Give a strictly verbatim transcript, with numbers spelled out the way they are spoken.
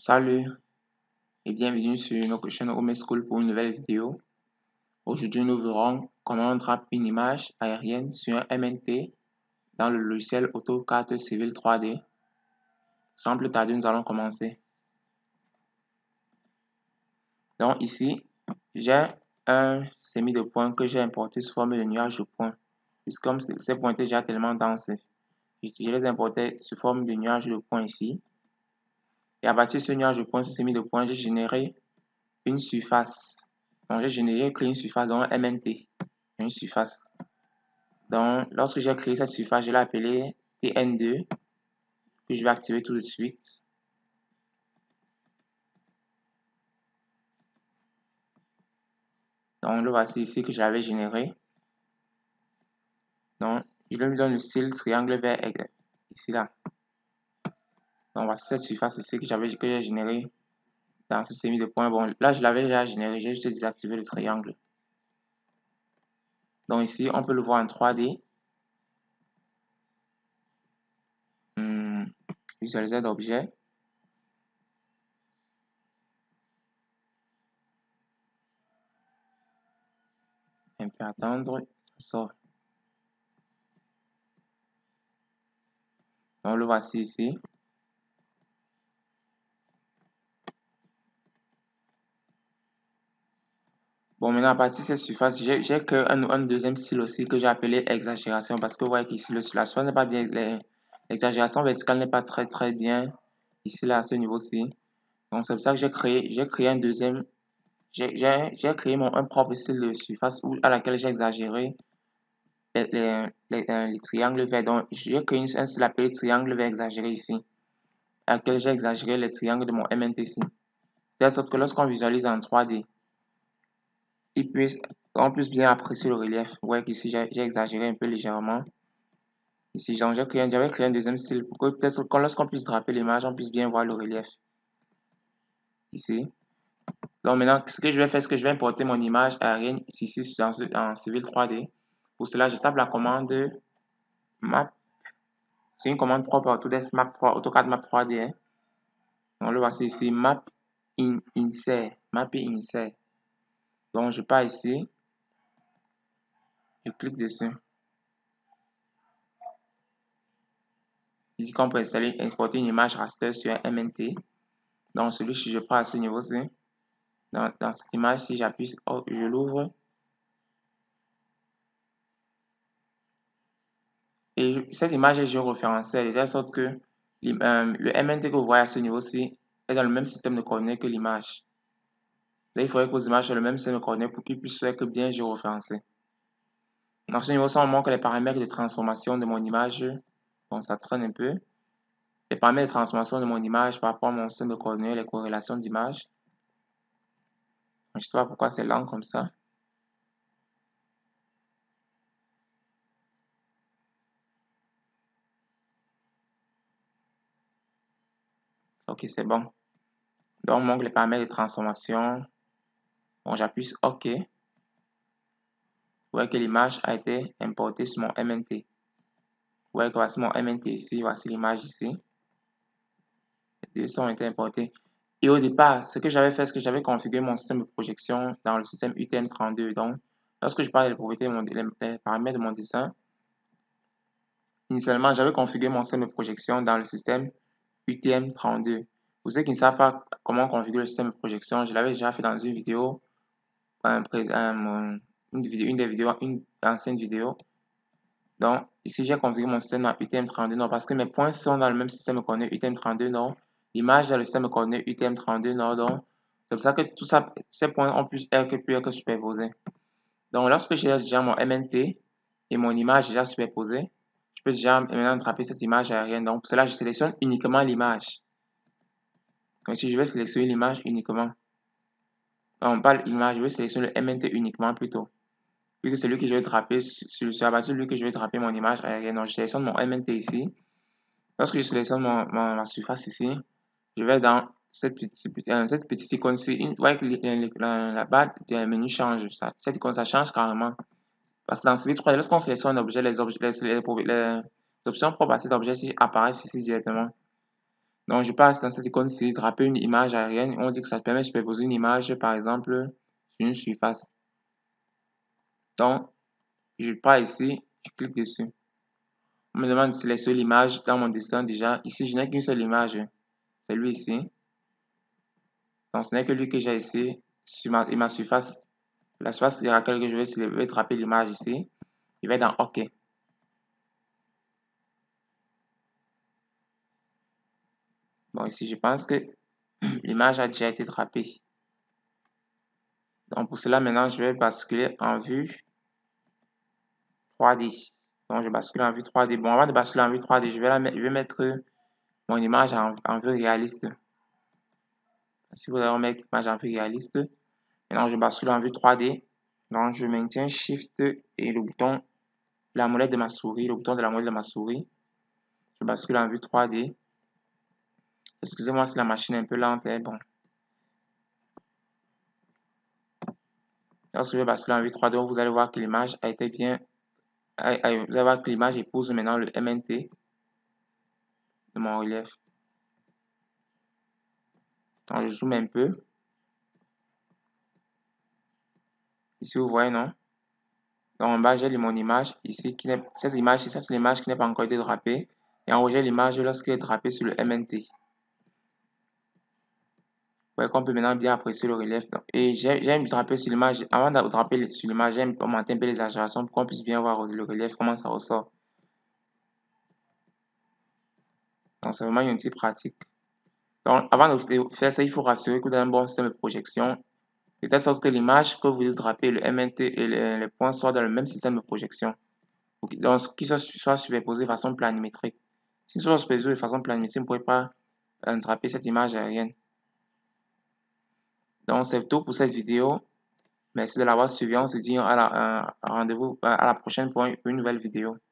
Salut et bienvenue sur notre chaîne Home School pour une nouvelle vidéo. Aujourd'hui, nous verrons comment on drape une image aérienne sur un M N T dans le logiciel AutoCAD Civil trois D. Sans plus tarder, nous allons commencer. Donc ici, j'ai un sémi de points que j'ai importé sous forme de nuage de points. Puisque comme ces points étaient déjà tellement denses, je les ai importés sous forme de nuage de points ici. Et à partir de ce nuage de points, ce sémi de points, j'ai généré une surface. Donc, j'ai généré, créé une surface dans un M N T. Une surface. Donc, lorsque j'ai créé cette surface, je l'ai appelée T N deux, que je vais activer tout de suite. Donc, le voici ici que j'avais généré. Donc, je lui donne le style triangle vert ici là. Donc, voici cette surface ici que j'avais que j'ai généré dans ce sémi de points. Bon, là, je l'avais déjà généré, j'ai juste désactivé le triangle. Donc, ici, on peut le voir en trois D. Hmm, visualiser d'objet. Un peu attendre, ça sort. Donc, le voici ici. Bon, maintenant, à partir de cette surface, j'ai que un, un deuxième style aussi que j'ai appelé exagération parce que vous voyez qu'ici, la surface n'est pas bien, l'exagération verticale n'est pas très, très bien ici, là, à ce niveau-ci. Donc, c'est pour ça que j'ai créé, j'ai créé un deuxième, j'ai créé mon un propre style de surface où, à laquelle j'ai exagéré les, les, les, les triangles verts. Donc, j'ai créé un style appelé triangle vert exagéré ici, à laquelle j'ai exagéré les triangles de mon M N T ici. De telle sorte que lorsqu'on visualise en trois D, il puisse, on puisse bien apprécier le relief. Ouais, qu'ici j'ai exagéré un peu légèrement. Ici, j'avais créé, créé un deuxième style pour que peut-être que lorsqu'on puisse draper l'image, on puisse bien voir le relief. Ici. Donc maintenant, ce que je vais faire, c'est que je vais importer mon image aérienne ici dans ce, en Civil trois D. Pour cela, je tape la commande map. C'est une commande propre à Autodesk Map trois, AutoCAD Map trois D. Hein. Donc le voici ici, map in, insert, map insert. Donc je pars ici, je clique dessus. Il dit qu'on peut installer, exporter une image raster sur un M N T. Donc celui-ci, je prends à ce niveau-ci. Dans, dans cette image-ci, j'appuie, oh, je l'ouvre. Et je, cette image est géoréférencée de telle sorte que euh, le M N T que vous voyez à ce niveau-ci est dans le même système de coordonnées que l'image. Là, il faudrait que vos images soient le même système de coordonnées pour qu'ils puissent être bien géoréférencés. Dans ce niveau-ci, on manque les paramètres de transformation de mon image. Bon, ça traîne un peu. Les paramètres de transformation de mon image par rapport à mon système de coordonnées, les corrélations d'images. Je ne sais pas pourquoi c'est lent comme ça. Ok, c'est bon. Donc, on manque les paramètres de transformation. Bon, j'appuie sur OK. Vous voyez que l'image a été importée sur mon M N T. Vous voyez que voici mon M N T ici, voici l'image ici. Les deux sont été importés. Et au départ, ce que j'avais fait, c'est que j'avais configuré mon système de projection dans le système U T M trente-deux. Donc, lorsque je parle des propriétés, les paramètres de mon dessin, initialement, j'avais configuré mon système de projection dans le système U T M trente-deux. Pour ceux qui ne savent pas comment configurer le système de projection, je l'avais déjà fait dans une vidéo, un, un, une, vidéo, une des vidéos, une ancienne vidéo. Donc, ici, j'ai configuré mon système dans U T M trente-deux, non, parce que mes points sont dans le même système de coordonnées U T M trente-deux, non. L'image dans le système de coordonnées U T M trente-deux, non, donc, c'est pour ça que tout ça, ces points ont plus être que plus être superposés. Donc, lorsque j'ai déjà mon M N T et mon image déjà superposée, je peux déjà maintenant attraper cette image aérienne. Donc, pour cela, je sélectionne uniquement l'image. Donc, si je vais sélectionner l'image uniquement, on parle image, je vais sélectionner le M N T uniquement plutôt. Puisque c'est lui que je vais draper sur, sur la base de lui que je vais draper mon image aérienne. Donc, je sélectionne mon M N T ici. Lorsque je sélectionne mon, mon, ma surface ici, je vais dans cette petite, euh, cette petite icône-ci. Vous voyez que la, la barre du menu change. Ça, cette icône, ça change carrément. Parce que dans Civil trois D, lorsqu'on sélectionne un objet, les, objets, les, les, les, les options propres à cet objet apparaissent ici directement. Donc, je passe dans cette icône ici, draper une image aérienne. On dit que ça te permet de superposer une image, par exemple, sur une surface. Donc, je pars ici, je clique dessus. On me demande de sélectionner l'image dans mon dessin déjà. Ici, je n'ai qu'une seule image, c'est lui ici. Donc, ce n'est que lui que j'ai ici sur ma, ma surface. La surface sur laquelle je vais, je vais draper l'image ici. Je vais dans OK. Bon, ici, je pense que l'image a déjà été drapée. Donc, pour cela, maintenant, je vais basculer en vue trois D. Donc, je bascule en vue trois D. Bon, avant de basculer en vue trois D, je vais, la, je vais mettre mon image en, en vue réaliste. Si vous allez mettre l'image en vue réaliste, maintenant, je bascule en vue trois D. Donc, je maintiens Shift et le bouton, la molette de ma souris, le bouton de la molette de ma souris. Je bascule en vue trois D. Excusez-moi si la machine est un peu lente, hein, bon. Lorsque je bascule en vue trois D, vous allez voir que l'image a été bien. Vous allez voir que l'image épouse maintenant le M N T de mon relief. Donc, je zoome un peu. Ici, vous voyez, non? Donc, en bas, j'ai mon image ici. Qui n'est, cette image, ça, c'est l'image qui n'a pas encore été drapée. Et en haut, j'ai l'image lorsqu'elle est drapée sur le M N T. Vous voyez qu'on peut maintenant bien apprécier le relief. Donc, et j'aime draper sur l'image. Avant de draper sur l'image, j'aime augmenter un peu les exagérations pour qu'on puisse bien voir le relief, comment ça ressort. Donc, c'est vraiment une petite pratique. Donc, avant de faire ça, il faut rassurer que vous avez un bon système de projection, de telle sorte que l'image que vous drapez, le M N T et les, les points soient dans le même système de projection. Donc, qu'ils soient, soient superposés de façon planimétrique. S'ils sont superposés de façon planimétrique, vous ne pouvez pas euh, draper cette image aérienne. Donc, c'est tout pour cette vidéo. Merci de l'avoir suivi. On se dit à la, euh, rendez-vous à la prochaine pour une, une nouvelle vidéo.